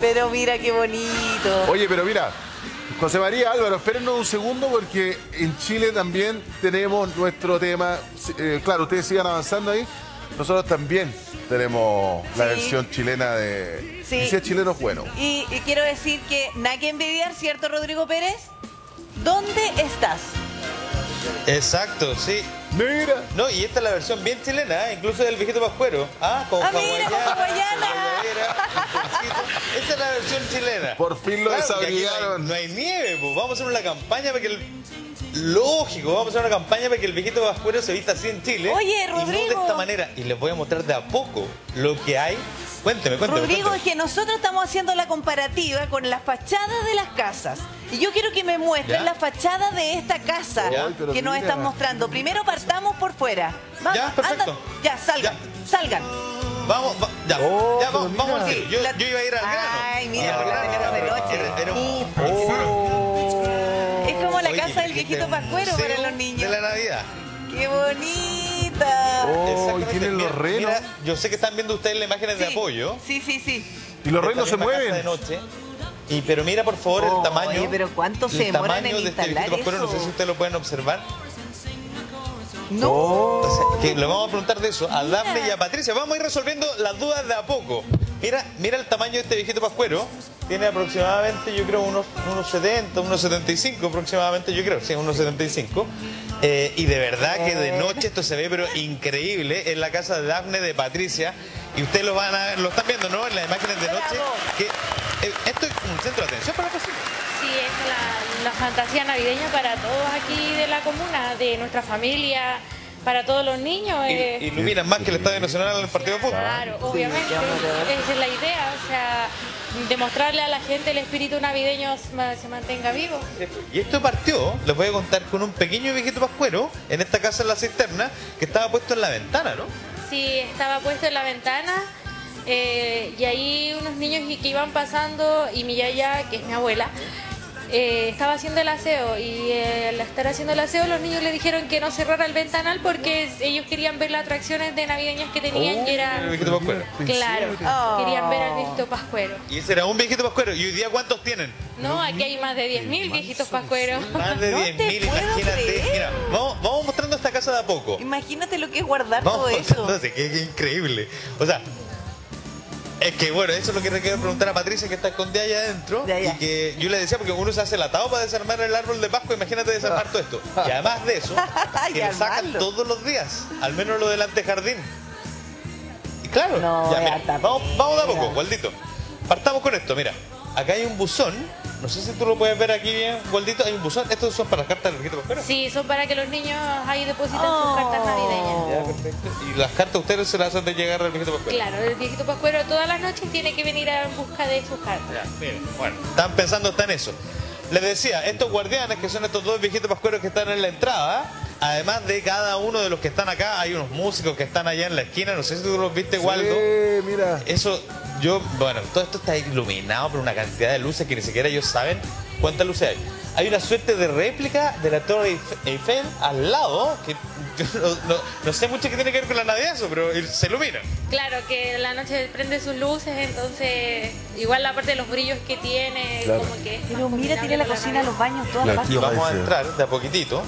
Pero mira qué bonito. Oye, pero mira, José María, Álvaro, espérennos un segundo porque en Chile también tenemos nuestro tema. Claro, ustedes sigan avanzando ahí. Nosotros también tenemos la versión chilena de... Sí. Y si es chileno es bueno. Y quiero decir que nada que envidiar, ¿cierto, Rodrigo Pérez? ¿Dónde estás? Exacto, sí. Mira. No, y esta es la versión bien chilena, incluso del viejito pascuero. Con mira, con hawaiana. Esa es la versión chilena. Por fin lo desabrigaron. No hay nieve, pues. Vamos a hacer una campaña para que el... Lógico, vamos a hacer una campaña para que el viejito pascuero se vista así en Chile. Oye, Rodrigo. Y no de esta manera. Y les voy a mostrar de a poco lo que hay. Cuénteme. Rodrigo, es que nosotros estamos haciendo la comparativa con las fachadas de las casas. Y yo quiero que me muestren la fachada de esta casa que nos están mostrando. Primero partamos por fuera. Vamos, ya, perfecto. Ya, salgan. Vamos, vamos al tiro. Yo iba a ir al grano. Ay, mira, por las ventanas de noche. Es como la casa del viejito pascuero para los niños. De la Navidad. ¡Qué bonita! Y tienen los renos. Mira, yo sé que están viendo ustedes las imágenes de apoyo. Sí. Y los renos se mueven. De noche. Pero mira, por favor, el tamaño. Oye, pero ¿cuánto se demoran en instalar eso? No sé si ustedes lo pueden observar. No. O sea, que le vamos a preguntar de eso a Dafne y a Patricia. Vamos a ir resolviendo las dudas de a poco. Mira el tamaño de este viejito pascuero. Tiene aproximadamente, yo creo, unos 70, unos 75 aproximadamente, yo creo. Sí, unos 75. Y de verdad que de noche esto se ve, pero increíble. Es la casa de Dafne, de Patricia. Y ustedes lo están viendo, ¿no? En las imágenes de noche. Que, esto es un centro de atención para la cocina. Sí, es la fantasía navideña para todos aquí de la comuna, de nuestra familia, para todos los niños. Iluminan más que el Estadio Nacional del partido de fútbol. Claro, obviamente. Esa es la idea, o sea, demostrarle a la gente el espíritu navideño se mantenga vivo. Y esto partió, les voy a contar, con un pequeño viejito pascuero en esta casa en la cisterna que estaba puesto en la ventana, ¿no? Sí, estaba puesto en la ventana. Y ahí unos niños que iban pasando y mi yaya, que es mi abuela, estaba haciendo el aseo y al estar haciendo el aseo los niños le dijeron que no cerrara el ventanal porque ellos querían ver las atracciones de navideñas que tenían y era... El viejito pascuero. Claro, querían ver al viejito pascuero. Y ese era un viejito pascuero. ¿Y hoy día cuántos tienen? No, aquí hay más de 10.000 viejitos pascueros. Más de 10.000, imagínate. Mira, vamos mostrando esta casa de a poco. Imagínate lo que es guardar todo eso. Qué increíble. O sea... Es que bueno, eso es lo que le quiero preguntar a Patricia, que está escondida allá adentro. Y que yo le decía, porque uno se hace el atado para desarmar el árbol de Pascua, imagínate desarmar todo esto. Y además de eso, que lo sacan todos los días, al menos lo del antejardín. Y claro, mira, vamos de a poco, Waldito. Partamos con esto, mira. Acá hay un buzón, no sé si tú lo puedes ver aquí bien, Waldito, hay un buzón. ¿Estos son para las cartas del viejito pascuero? Sí, son para que los niños ahí depositen sus cartas navideñas. Ya, perfecto. ¿Y las cartas ustedes se las hacen de llegar al viejito pascuero? Claro, el viejito pascuero todas las noches tiene que venir en busca de sus cartas. Ya, miren, bueno, están pensando en eso. Les decía, estos guardianes, que son estos dos viejitos pascueros que están en la entrada, además de cada uno de los que están acá, hay unos músicos que están allá en la esquina, no sé si tú los viste, Waldo. Sí, mira. Eso, bueno, todo esto está iluminado por una cantidad de luces que ni siquiera ellos saben cuántas luces hay. Hay una suerte de réplica de la Torre Eiffel al lado, que yo no sé mucho qué tiene que ver con la Navidad eso, pero se ilumina. Claro, que la noche prende sus luces, entonces igual la parte de los brillos que tiene, como que... Pero mira, tiene la cocina, los baños, todas las Y vamos a entrar de a poquito.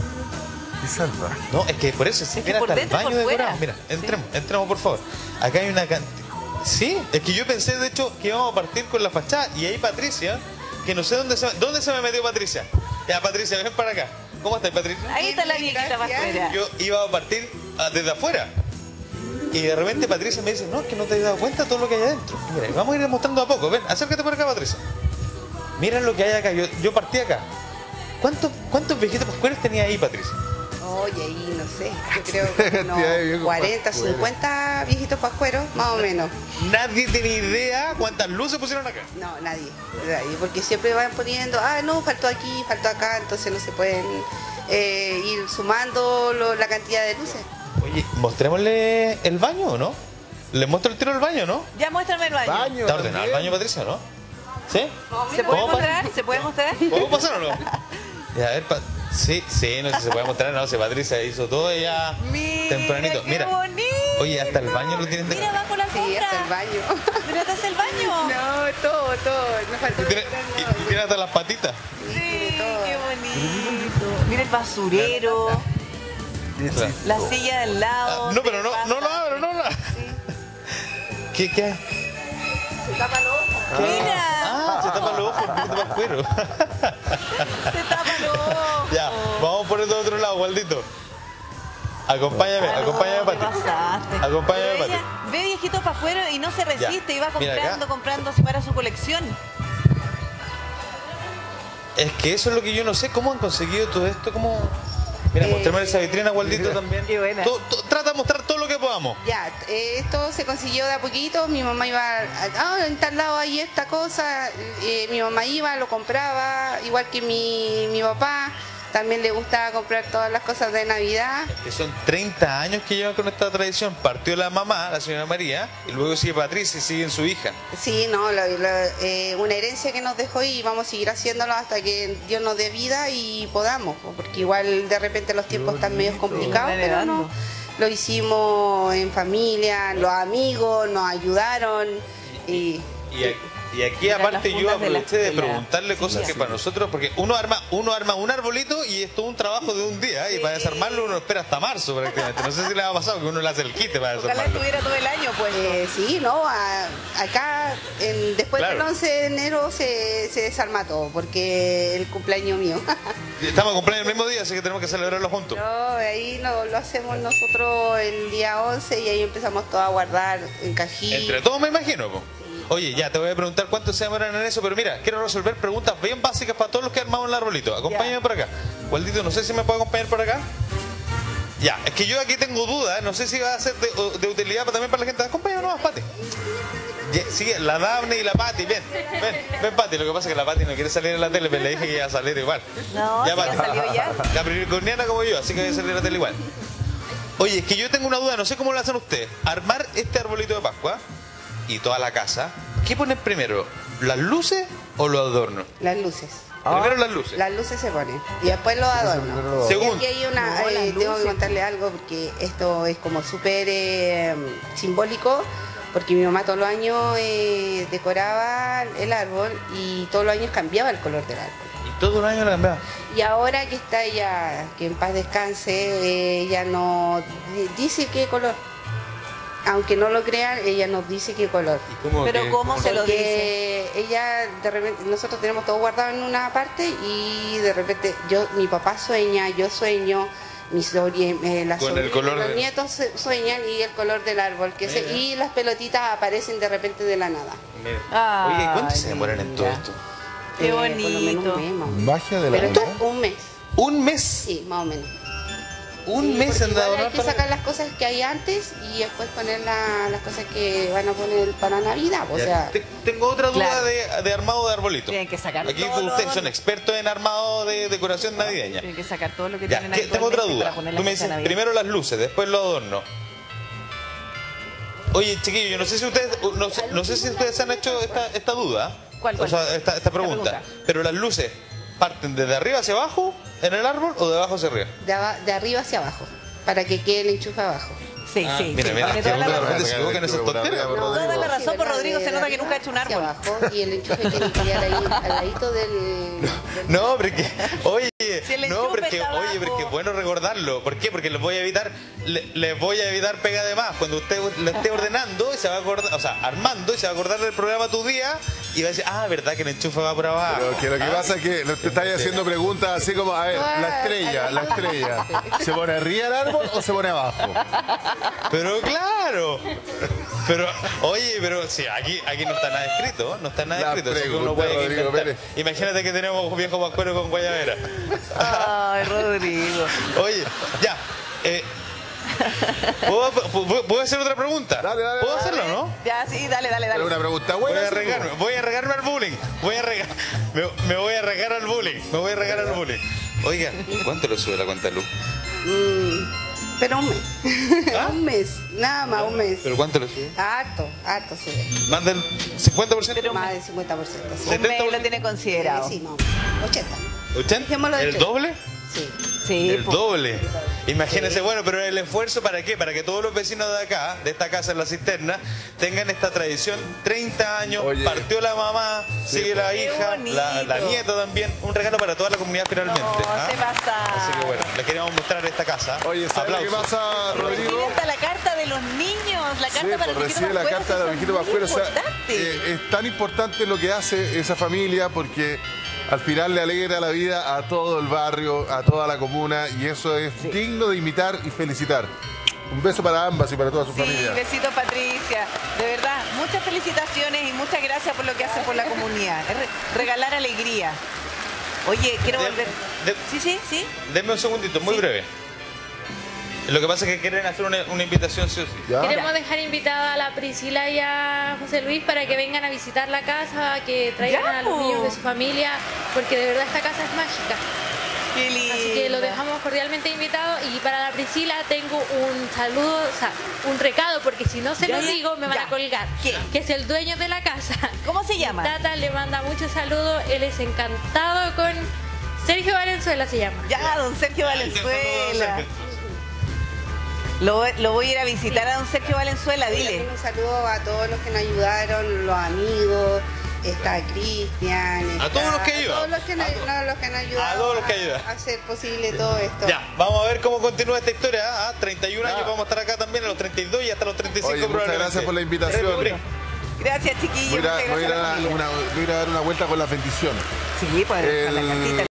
Y salva. No, es que por eso sí, mira, hasta el baño decorado. Mira, entremos por favor. Acá hay una cantidad... Sí, es que yo pensé de hecho que íbamos a partir con la fachada y ahí Patricia, que no sé dónde se me metió Patricia. Ya, Patricia, ven para acá. ¿Cómo estás, Patricia? Ahí está la viejita pascuera. Yo iba a partir desde afuera. Y de repente Patricia me dice, no, es que no te has dado cuenta de todo lo que hay adentro. Y mira, vamos a ir mostrando a poco. Ven, acércate por acá, Patricia. Mira lo que hay acá. Yo partí acá. ¿Cuántos viejitos pascueros tenía ahí, Patricia? Oye, ahí no sé, yo creo que unos 40, 50 viejitos pascueros, más o menos. ¿Nadie tiene idea cuántas luces pusieron acá? No, nadie, porque siempre van poniendo, no, faltó aquí, faltó acá, entonces no se pueden ir sumando la cantidad de luces. Oye, mostrémosle el baño, ¿o no? ¿Le muestro el tiro del baño, no? Ya muéstrame el baño. ¿Está ordenado el baño, Patricia, no? ¿Sí? ¿Se puede mostrar? ¿Se puede mostrar? ¿Podemos pasar o no? Ya, a ver, sí, no sé si se puede mostrar, no sé, Patricia hizo todo ya tempranito. ¡Qué Mira, bonito! Oye, hasta el baño lo tienen de... Mira, va con la alfombra. Sí, hasta el baño. Mira, hasta el baño. No, todo. Me faltó Y tiene hasta las patitas. Sí, qué bonito. Mira el basurero. La silla del lado. No, pero no lo abro, no lo abro. ¿Qué? Se tapa los ojos. Mira. Se tapa los ojos, un poquito más cuero. Se tapa los ojos. Ya, vamos por el otro lado, Waldito. Acompáñame, Pati. Acompáñame, Pati. Ve viejito para afuera y no se resiste. Y va Mira, comprando así para su colección. Es que eso es lo que yo no sé. ¿Cómo han conseguido todo esto? ¿Cómo...? Mira, mostrarme esa vitrina, Waldito, también. Qué buena. Trata de mostrar todo lo que podamos. Ya, esto se consiguió de a poquito. Mi mamá iba, en tal lado hay esta cosa. Mi mamá iba, lo compraba, igual que mi papá. También le gustaba comprar todas las cosas de Navidad. Que son 30 años que llevan con esta tradición. Partió la mamá, la señora María, y luego sigue Patricia y sigue su hija. Sí, no, una herencia que nos dejó y vamos a seguir haciéndolo hasta que Dios nos dé vida y podamos, porque igual de repente los tiempos están medio complicados, pero no, lo hicimos en familia, los amigos nos ayudaron Y aquí aparte yo aproveché de preguntarle cosas que para nosotros, porque uno arma un arbolito y esto es un trabajo de un día, y para desarmarlo uno espera hasta marzo prácticamente. No sé si le ha pasado que uno le hace el quite para desarmarlo. Ojalá estuviera todo el año, pues. Sí, no, acá después del 11 de enero se desarma todo, porque el cumpleaños mío. Estamos cumpleaños el mismo día, así que tenemos que celebrarlo juntos. No, ahí lo hacemos nosotros el día 11 y ahí empezamos todo a guardar en cajita. Entre todos me imagino, po. Oye, ya te voy a preguntar cuánto se demoran en eso, pero mira, quiero resolver preguntas bien básicas para todos los que armamos el arbolito. Acompáñame por acá. Waldito, no sé si me puede acompañar por acá. Ya, es que yo aquí tengo dudas, no sé si va a ser de utilidad también para la gente. Acompáñame nomás, Pati. Sigue la Daphne y la Pati, ven, Pati. Lo que pasa es que la Pati no quiere salir en la tele, pero le dije que iba a salir igual. No, ya, Pati. Salió ya. Capricorniana como yo, así que voy a salir en la tele igual. Oye, es que yo tengo una duda, no sé cómo lo hacen ustedes. Armar este arbolito de Pascua y toda la casa, ¿qué ponen primero? ¿Las luces o los adornos? Las luces. Primero las luces. Las luces se ponen y después los adornos. Segundo. Y aquí hay tengo que contarle algo porque esto es como súper simbólico, porque mi mamá todos los años decoraba el árbol y todos los años cambiaba el color del árbol. ¿Y todos los años lo cambiaba? Y ahora que está ella, que en paz descanse, ella nos dice qué color. Aunque no lo crean, ella nos dice qué color. Pero ¿cómo se lo dice? Ella, de repente, nosotros tenemos todo guardado en una parte y de repente mi papá sueña, yo sueño, los nietos sueñan y el color del árbol, y las pelotitas aparecen de repente de la nada. Oye, ¿cuánto se demoran en todo esto? Qué bonito. Por lo menos un mes, más o menos. Magia de la Pero esto es un mes. ¿Un mes? Sí, más o menos. Un mes en igual hay que sacar las cosas que hay antes y después poner las cosas que van a poner para Navidad. O sea, tengo otra duda de armado de arbolito. Tienen que sacar aquí todo ustedes son expertos en armado de decoración navideña. Tienen que sacar todo lo que ya, tienen tengo otra duda. Tú me dices primero las luces, después los adornos. Oye, chiquillos, yo no sé si ustedes no sé si ustedes han hecho esta duda. ¿Cuál? O sea, esta pregunta. Pero las luces parten desde arriba hacia abajo en el árbol o de abajo hacia arriba. De arriba hacia abajo, para que quede el enchufe abajo. Sí, sí. Mira, Tiene toda la razón. se equivocan esas tonteras. Toda la razón, por Rodrigo se nota que nunca ha hecho un árbol. Abajo, y el enchufe tiene que quedar ahí, al ladito del... No, pero que, oye, Si no, pero que, oye, pero que es bueno recordarlo. ¿Por qué? Porque les voy a evitar pega de más. Cuando usted lo esté ordenando y se va a acordar, o sea, armando y se va a acordar del programa tu día y va a decir, verdad que el enchufe va por abajo. Pero que lo que pasa es que te estáis haciendo preguntas así como, a ver, la estrella, ¿se pone arriba el árbol o se pone abajo? Pero claro. Pero, oye, pero sí, aquí no está nada escrito, no está nada escrito. Así que uno puede inventar. Imagínate que tenemos un viejo pascuero con guayabera. Ay, Rodrigo. Oye, ya. ¿Puedo hacer otra pregunta? Dale. ¿Puedo hacerlo, no? Ya, sí, dale. Es una pregunta buena. Voy a regarme al bullying. Me voy a regar al bullying. Oiga, ¿cuánto le sube la cuenta de luz? Pero un mes. Un mes, nada más, un mes. ¿Pero cuánto le sube? Harto sube. ¿Más del 50%? Más del 50%. Sí. Un mes lo tiene considerado. Sí, no, 80. ¿80? Dejémoslo de ¿El 80. doble? Sí, el doble. Imagínense, bueno, pero el esfuerzo ¿para qué? Para que todos los vecinos de acá, de esta casa en La Cisterna, tengan esta tradición. 30 años, partió la mamá, sigue la hija, la nieta también. Un regalo para toda la comunidad finalmente. No, se pasa. Así que bueno, les queríamos mostrar esta casa. Oye, ¿sabes qué pasa, Rodrigo? Recibe hasta la carta de los niños, la carta para los recibe la carta de los viejitos pascueros. O sea, es tan importante lo que hace esa familia porque al final le alegra la vida a todo el barrio, a toda la comuna, y eso es digno de imitar y felicitar. Un beso para ambas y para toda su familia. Besito, Patricia. De verdad, muchas felicitaciones y muchas gracias por lo que hacen por la comunidad. Es regalar alegría. Oye, quiero volver. Sí. Denme un segundito, muy breve. Lo que pasa es que quieren hacer una invitación, sí o sí. Queremos dejar invitada a la Priscila y a José Luis para que vengan a visitar la casa, que traigan a los niños de su familia, porque de verdad esta casa es mágica. Qué lindo. Así que los dejamos cordialmente invitados. Y para la Priscila tengo un saludo, o sea, un recado, porque si no se lo digo me van a colgar. ¿Qué? Que es el dueño de la casa. ¿Cómo se llama? Tata le manda muchos saludos. Él es encantado con Sergio Valenzuela, se llama. Ya, don Sergio Valenzuela. Lo voy a ir a visitar a don Sergio Valenzuela, dile. Un saludo a todos los que nos ayudaron, los amigos, está Cristian. A todos los que ayudan. A todos los que nos ayudaron. A todos los que ayudan. A hacer posible todo esto. Ya, vamos a ver cómo continúa esta historia. 31 años vamos a estar acá también, a los 32 y hasta los 35 probablemente. Muchas gracias por la invitación. Gracias, chiquillos. Voy a ir a dar una vuelta con las bendiciones. Sí, pues con la cartita.